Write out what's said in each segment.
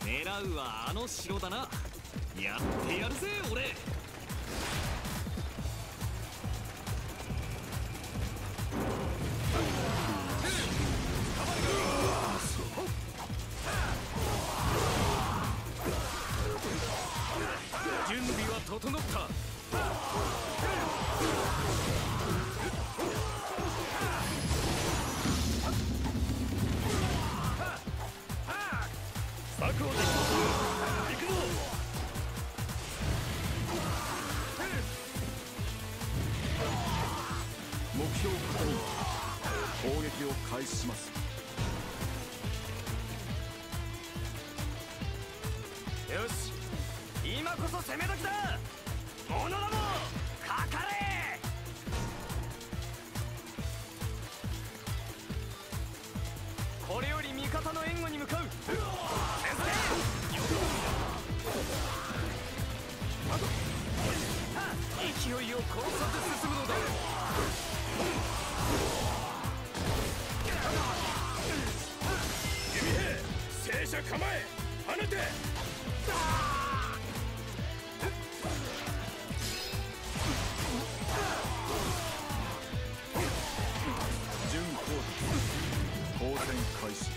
狙うはあの城だな。やってやるぜ俺。準備は整った。策を実行する。行くぞ。目標確認。攻撃を開始します。よし、今こそ攻め時だ。者どもかかれ。これより味方の援護に向かう。勢いを殺さず進むのだ。弓兵、正射構え、放て。準攻撃、交戦開始。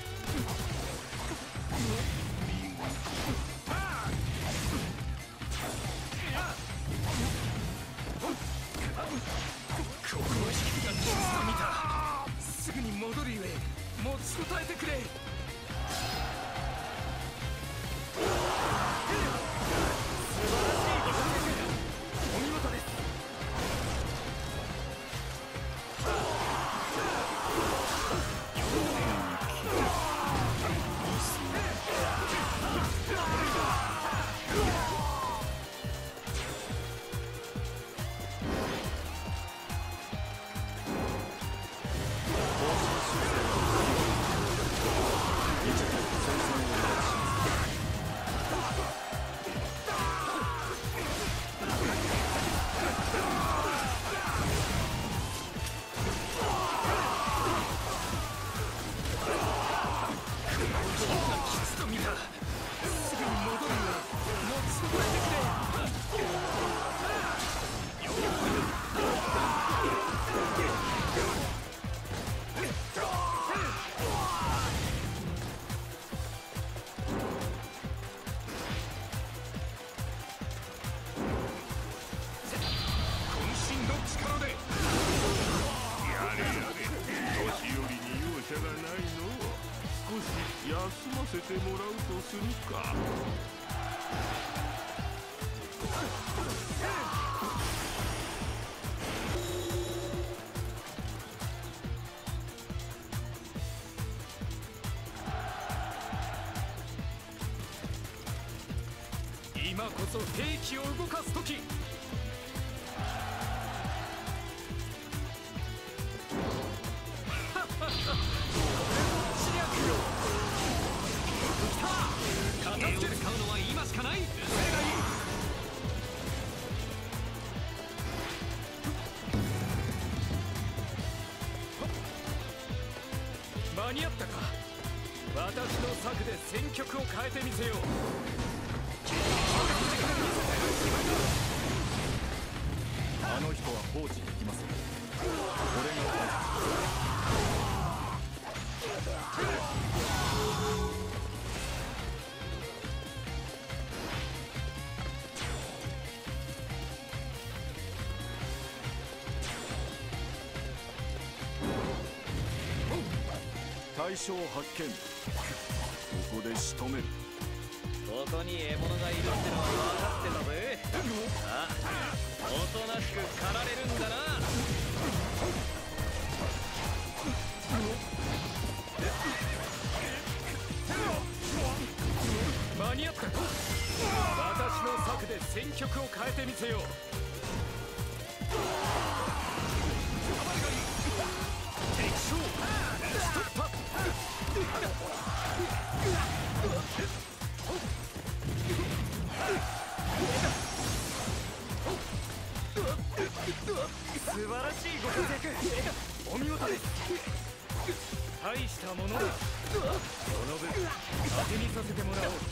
ここは引きが傷と見た。すぐに戻るゆえ持ちこたえてくれ。素晴らしいご活躍、お見事です。休ませてもらうとするか。今こそ兵器を動かす時。片付ける買うのは今しかない。間に合ったか。私の策で戦局を変えてみせよう。あの人は放置できません。俺が対象発見。ここで仕留める。ここに獲物がいるってのは分かってんだぜ。さあ、おとなしく狩られるんだな。間に合ったか。私の策で戦局を変えてみせよう。敵将ストッパ。素晴らしいご活躍、お見事です。大したものだ。 の分当てにさせてもらおう。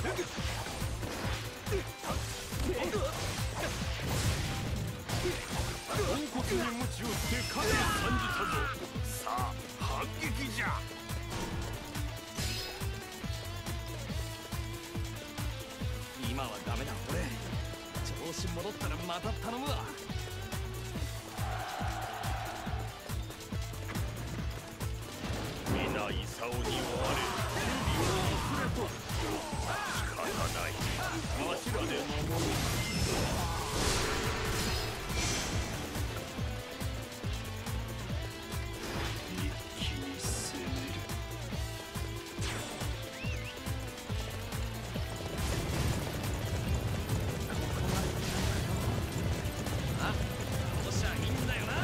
甲骨に鞭を捨て影を感じたぞ。さあ反撃じゃ。今はダメだ俺。調子戻ったらまた頼むわ。皆功に追われ準備を忘れと。仕方ない。柱で守る。一気に攻める。あ、おしゃいいんだよな。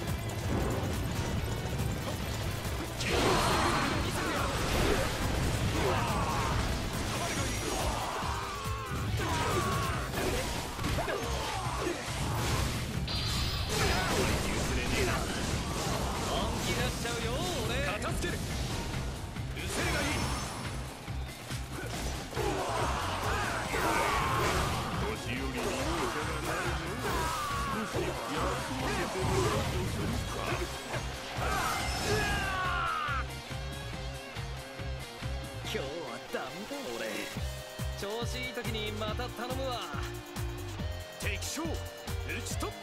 今日はダメだ俺。調子いい時にまた頼むわ。敵将討ち取った。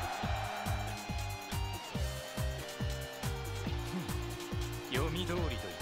読み通りと